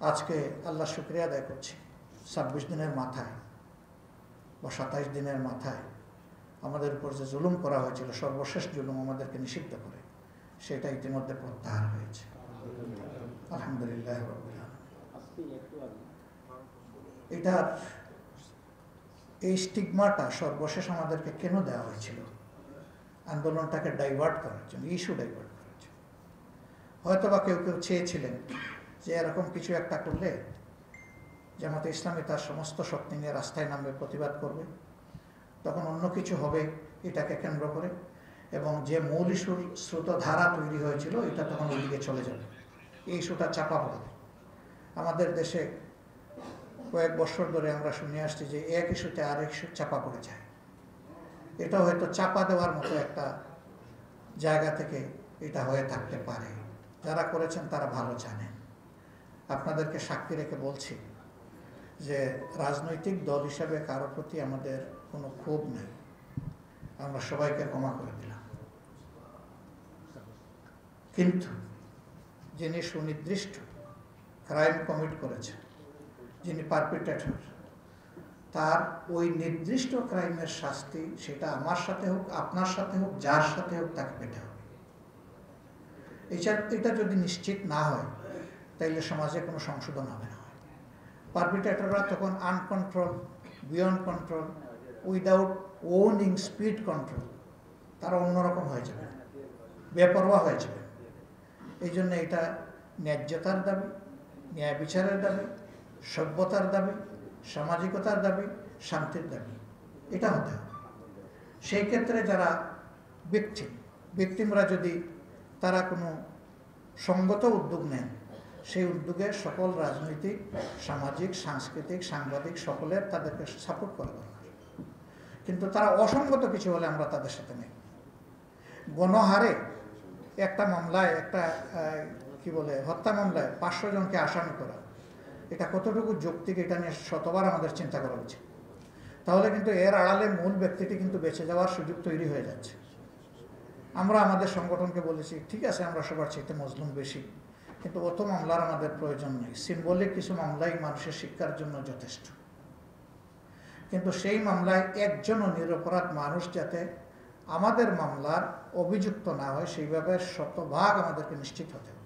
আজকে আল্লাহ শুকরিয়া আদায় করছি ২৬ দিনের মাথায় বা ২৭ দিনের মাথায় আমাদের উপর যে জুলুম করা হয়েছিল, সর্বশেষ জুলুম আমাদেরকে নিষিদ্ধ করে, সেটা ইতিমধ্যে প্রত্যাহার হয়েছে। আলহামদুলিল্লাহ। এটার এই স্টিগমাটা সর্বশেষ আমাদেরকে কেন দেওয়া হয়েছিল? আন্দোলনটাকে ডাইভার্ট করার জন্য, ইস্যু ডাইভার্ট করার জন্য। হয়তো বা কেউ কেউ চেয়েছিলেন যে এরকম কিছু একটা করলে জামাতে ইসলামী তার সমস্ত শক্তি নিয়ে রাস্তায় নামবে, প্রতিবাদ করবে, তখন অন্য কিছু হবে এটাকে কেন্দ্র করে, এবং যে মূল ইস্যুর স্রোতধারা তৈরি হয়েছিল এটা তখন ওইদিকে চলে যাবে, এই ইস্যুটা চাপা পড়বে। আমাদের দেশে কয়েক বছর ধরে আমরা শুনে আসছি যে এক ইস্যুতে আরেক ইস্যু চাপা পড়ে যায়। এটা হয়তো চাপা দেওয়ার মতো একটা জায়গা থেকে এটা হয়ে থাকতে পারে। যারা করেছেন তারা ভালো জানেন। আপনাদেরকে সাক্ষী রেখে বলছি যে রাজনৈতিক দল হিসাবে কারোর প্রতি আমাদের কোনো ক্ষোভ নেই, আমরা সবাইকে ক্ষমা করে দিলাম। কিন্তু যিনি সুনির্দিষ্ট ক্রাইম কমিট করেছেন, যিনি পারপিট্রেটর, তার ওই নির্দিষ্ট ক্রাইমের শাস্তি, সেটা আমার সাথে হোক, আপনার সাথে হোক, যার সাথে হোক, তাকে পেতে হবে। এটা যদি নিশ্চিত না হয় তাইলে সমাজে কোনো সংশোধন হবে না। পারপিট্রেটররা তখন uncontrol, beyond control, without owning speed control, তারা অন্যরকম হয়ে যাবে, বেপরোয়া হয়ে যাবে। এই জন্য এটা ন্যায্যতার দাবি, ন্যায় বিচারের দাবি, সভ্যতার দাবি, সামাজিকতার দাবি, শান্তির দাবি, এটা হতে হবে। সেই ক্ষেত্রে যারা ব্যক্তিমরা যদি তারা কোনো সঙ্গত উদ্যোগ নেন, সেই উদ্যোগে সকল রাজনৈতিক, সামাজিক, সাংস্কৃতিক, সাংবাদিক সকলের তাদেরকে সাপোর্ট করা দরকার। কিন্তু তারা অসঙ্গত কিছু হলে আমরা তাদের সাথে নেই। গণহারে একটা মামলায়, একটা হত্যা মামলায় ৫০০ জনকে আসামি করা, এটা কতটুকু যৌক্তিক, এটা নিয়ে শতবার আমাদের চিন্তা করা উচিত। তাহলে কিন্তু এর আড়ালে মূল ব্যক্তিটি কিন্তু বেঁচে যাওয়ার সুযোগ তৈরি হয়ে যাচ্ছে। আমরা আমাদের সংগঠনকে বলেছি, ঠিক আছে আমরা সবার চাইতে মজলুম বেশি, কিন্তু অত মামলার আমাদের প্রয়োজন নেই। সিম্বলিক কিছু মামলাই মানুষের শিক্ষার জন্য যথেষ্ট। কিন্তু সেই মামলায় একজনও নিরপরাধ মানুষ যাতে আমাদের মামলার অভিযুক্ত না হয়, সেইভাবে শতভাগ আমাদেরকে নিশ্চিত হতে হবে।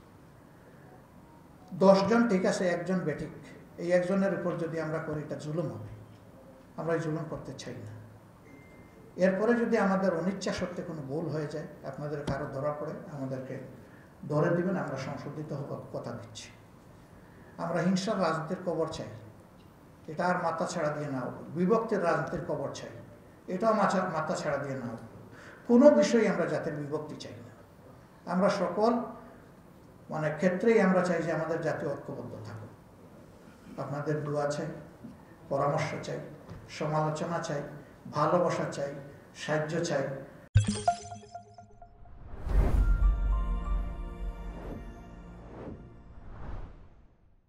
১০ জন ঠিক আছে, একজন বেঠিক, এই একজনের উপর যদি আমরা করি এটা জুলুম হবে। আমরা এই জুলুম করতে চাই না। এরপরে যদি আমাদের অনিচ্ছা সত্ত্বে কোনো ভুল হয়ে যায়, আপনাদের কারো ধরা পড়ে, আমাদেরকে ধরে দিবেন, আমরা সংশোধিত হবার কথা দিচ্ছি। আমরা হিংসার রাজনীতির কবর চাই, এটা আর মাথা ছাড়া দিয়ে না হোক। বিভক্তির রাজনীতির কবর চাই, এটাও মাথা ছাড়া দিয়ে না হোক। কোনো বিষয়ে আমরা জাতির বিভক্তি চাই না। আমরা সকল ক্ষেত্রেই আমরা চাই যে আমাদের জাতীয় ঐক্যবদ্ধ থাকুক। আপনাদের দোয়া চাই, পরামর্শ চাই, সমালোচনা চাই, ভালোবাসা চাই, সাহায্য চাই।